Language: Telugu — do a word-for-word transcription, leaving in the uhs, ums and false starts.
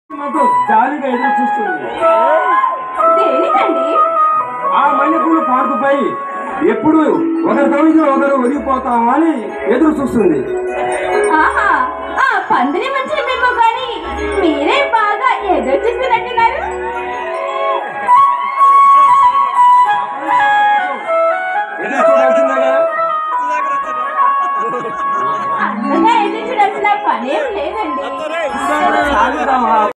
మాకు జాలిగా ఎదురు చూస్తుంది. ఆ మల్లెపూలు పార్కుపై ఎప్పుడు ఒకరి తొమ్మిది ఒకరు ఒదిగిపోతామా అని ఎదురు చూస్తుంది. పందిరి మంచి మేము కానీ మీరే బాగా ఎదురు చూస్తున్నట్టున్నారు. ఎదురు చూడాల్సిందేగా. అంతగా ఎదురు చూడాల్సిన పనేం లేదండి.